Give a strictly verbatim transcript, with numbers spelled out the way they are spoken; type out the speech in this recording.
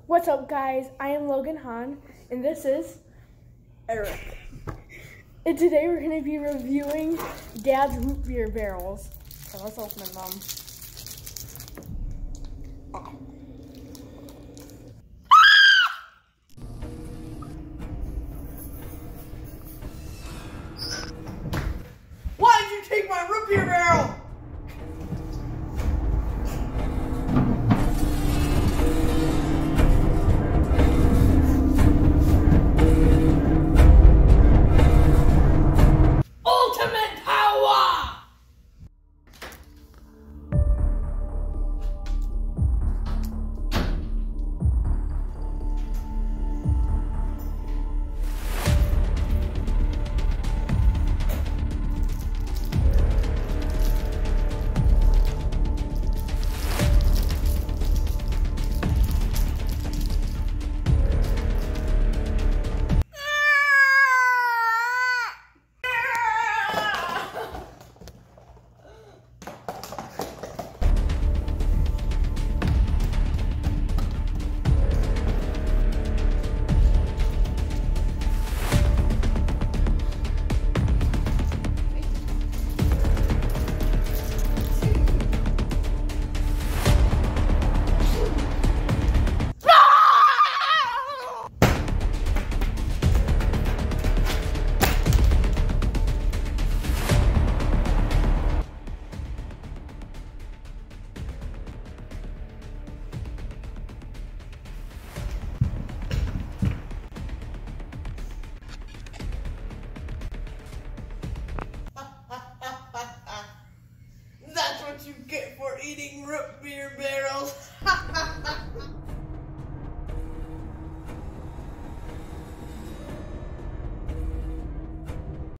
What's up, guys? I am Logan Hahn, and this is Eric. And today we're going to be reviewing Dad's root beer barrels. So let's open them.